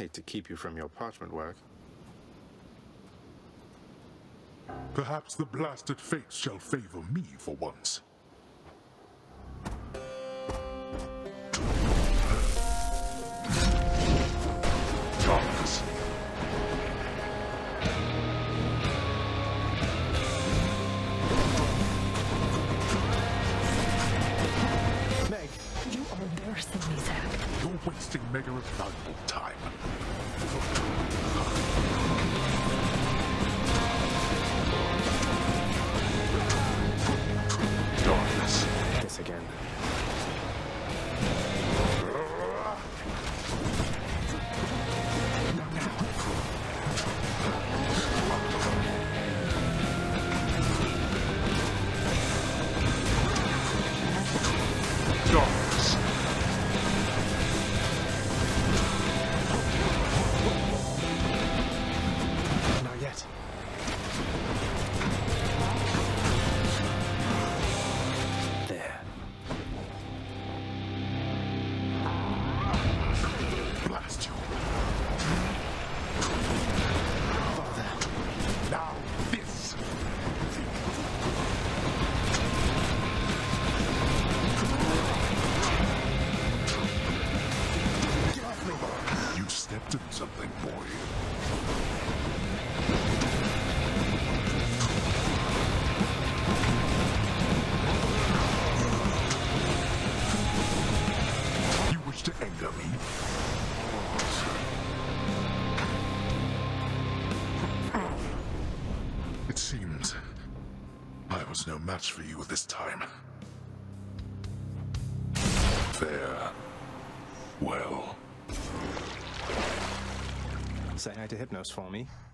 Hate to keep you from your parchment work. Perhaps the blasted fates shall favor me for once. Darkness. Meg! You are embarrassing me, Zach. You're wasting mega valuable time. Darkness. This again. Darkness. Not yet. There. Blast you. Father. Now this. Get off me. You stepped in something, boy. You wish to anger me? It seems I was no match for you this time. Fair. Well. Say hi to Hypnos for me.